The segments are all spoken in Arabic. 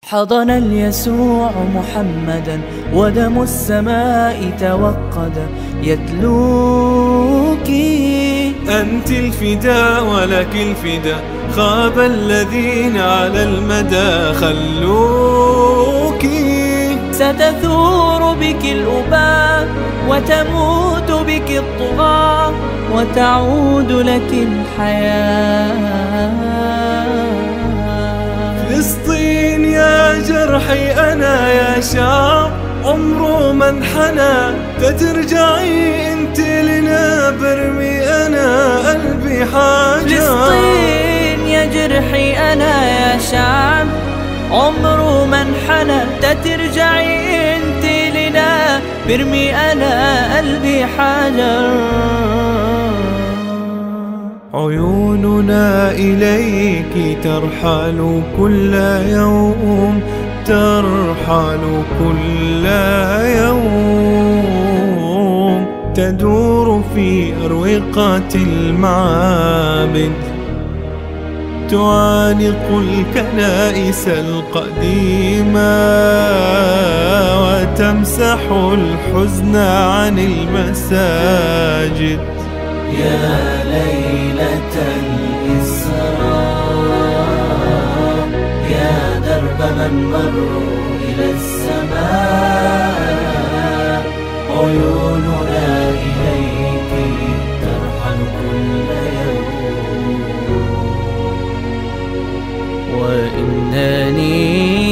حضن اليسوع محمدا ودم السماء توقد يتلوك. أنت الفداء ولك الفداء، خاب الذين على المدى خلوك. ستثور بك الأباء وتموت بك الطغاة وتعود لك الحياة. فلسطين يا جرحي أنا يا شعب عمره ما انحنى، تترجعي انت لنا برمي أنا قلبي حاجة. فلسطين يا جرحي أنا يا شعب عمره ما انحنى، تترجعي انت لنا برمي أنا قلبي حجر. عيوننا إليك ترحل كل يوم، ترحل كل يوم، تدور في أروقة المعابد، تعانق الكنائس القديمة وتمسح الحزن عن المساجد. يا ليلة الإسراء يا درب من مروا إلى السماء، عيوننا إليك ترحل كل يوم، وإنني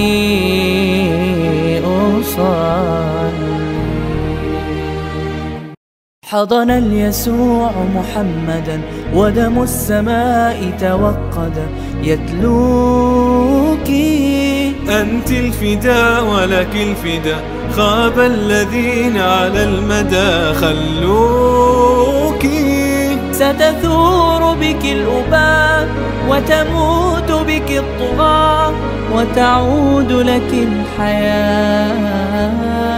أصلي. حضن اليسوع محمدا ودم السماء توقد يتلوك. أنت الفداء ولك الفداء، خاب الذين على المدى خلوك. ستثور بك الأباء وتموت بك الطغاة وتعود لك الحياة.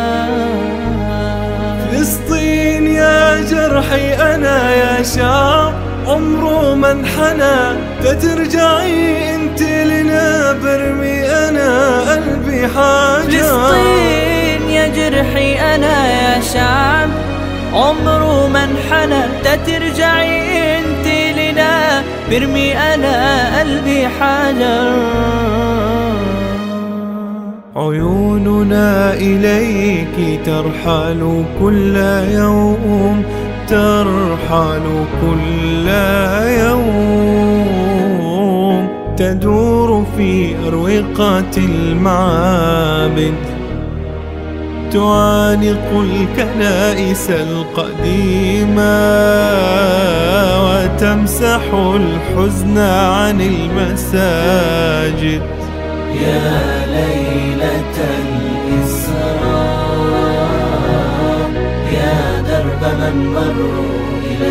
فلسطين يا جرحي أنا يا شعب عمره ما انحنى، تترجعي انت لنا برمي أنا قلبي حاجة. فلسطين يا جرحي أنا يا شعب عمره ما انحنى، تترجعي انت لنا برمي أنا قلبي حجر. عيوننا إليك ترحل كل يوم، ترحل كل يوم، تدور في أروقة المعابد، تعانق الكنائس القديمة وتمسح الحزن عن المساجد. يا ليلة الإسراء يا درب من مروا إلى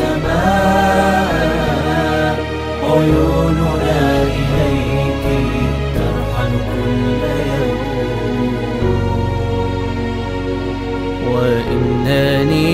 السماء، عيوننا إليك ترحل كل يوم، وإنني